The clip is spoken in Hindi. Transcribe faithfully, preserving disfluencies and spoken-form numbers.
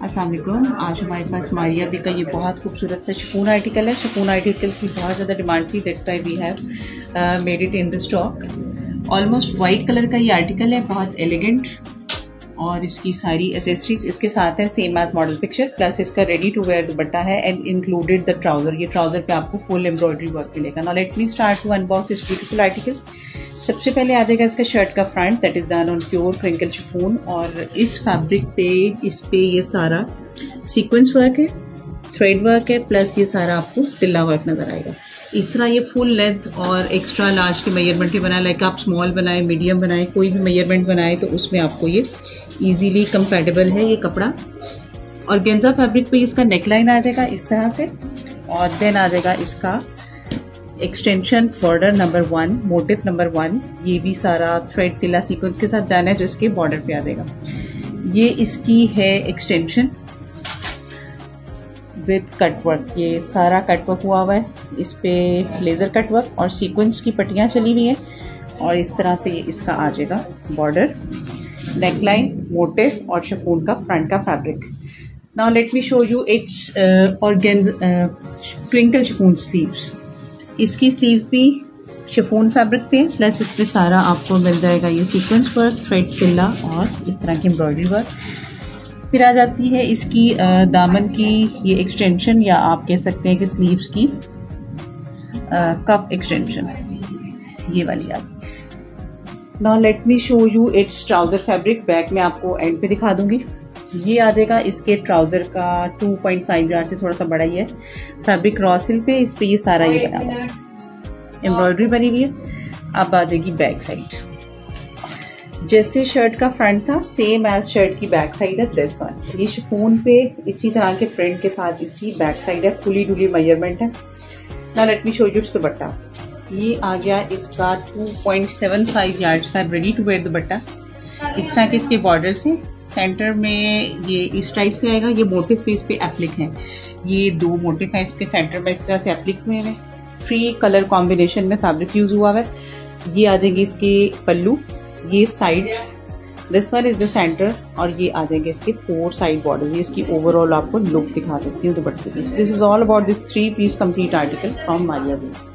अस्सलाम वालेकुम। आज हमारे पास मारिया बी का ये बहुत खूबसूरत सा शिफॉन आर्टिकल है। शिफॉन आर्टिकल की बहुत ज़्यादा डिमांड थी, that's why we have made it in the stock. Almost white colour का ये आर्टिकल है, बहुत एलिगेंट, और इसकी सारी एसेसरीज इसके साथ है same as model picture, plus इसका रेडी टू वेयर दुपट्टा है एंड इंक्लूडेड द ट्राउजर। ये ट्राउजर पे आपको फुल एम्ब्रॉयडरी वर्क मिलेगा। Now let me start to unbox this beautiful article. सबसे पहले आ जाएगा इसका शर्ट का front, that is done on pure crinkle chiffon, और इस फैब्रिक पे इस पे ये सारा सीक्वेंस वर्क है, थ्रेड वर्क है, प्लस ये सारा आपको तिल्ला वर्क नजर आएगा। इस तरह ये फुल लेंथ और एक्स्ट्रा लार्ज के मेजरमेंट के बनाए, लाइक आप स्मॉल बनाए, मीडियम बनाए, कोई भी मेजरमेंट बनाए तो उसमें आपको ये इजीली कंपैटिबल है ये कपड़ा। और गेंजा फैब्रिक पे इसका नेकलाइन आ जाएगा इस तरह से, और देन आ जाएगा इसका extension border number one, motif number one. ये भी सारा थ्रेड तिल्ला सीक्वेंस के साथ डन है जो इसके बॉर्डर पे आ जाएगा। ये इसकी है एक्सटेंशन विद कटवर्क, ये सारा कटवर्क हुआ हुआ है, इस पे लेज़र कटवर्क और सीक्वेंस की पट्टियाँ चली हुई हैं, और इस तरह से ये इसका आ जाएगा बॉर्डर, नेकलाइन, मोटिव और शिफॉन का फ्रंट का fabric. Now let me show you its organza crinkle chiffon sleeves. इसकी स्लीव्स भी शिफॉन फैब्रिक पे है, प्लस इस पे सारा आपको मिल जाएगा ये सीक्वेंस वर्क, थ्रेड तिल्ला और इस तरह की एम्ब्रॉयडरी वर्क। फिर आ जाती है इसकी आ, दामन की ये एक्सटेंशन, या आप कह सकते हैं कि स्लीव्स की कफ एक्सटेंशन, ये वाली आती है। Now let me show you its trouser fabric. Back में आपको एंड पे दिखा दूंगी। ये आ जाएगा इसके ट्राउजर का टू पॉइंट फाइव यार्ड से थोड़ा सा बड़ा ही है, फैब्रिक रॉ सिल्क पे, इस पे ये सारा ये बना हुआ है, एम्ब्रॉयडरी बनी हुई है। अब आ जाएगी बैक साइड। जैसे शर्ट का फ्रंट था सेम एज शर्ट की बैक साइड है दिस वन। ये शिफॉन पे इसी तरह के प्रिंट के साथ इसकी बैक साइड है, खुली डुली मेजरमेंट है। Now let me show you it's dupatta. ये आ गया इसका two point seven five yard का रेडी टू वेयर दुपट्टा। इस तरह के इसके बॉर्डर से सेंटर में ये इस टाइप से आएगा। ये मोटिव पे इस पे एप्लिक है, ये दो मोटिव है इसके सेंटर में इस तरह से एप्लिक हुए हैं। थ्री कलर कॉम्बिनेशन में फैब्रिक यूज हुआ है। ये आ जाएगी इसके पल्लू, ये side, this one is the centre, और ये आ जाएंगे इसके फोर साइड बॉर्डर। ये इसकी ओवरऑल आपको लुक दिखा देती हूँ दुपट्टे की। This is all about this three piece complete article from Maria B.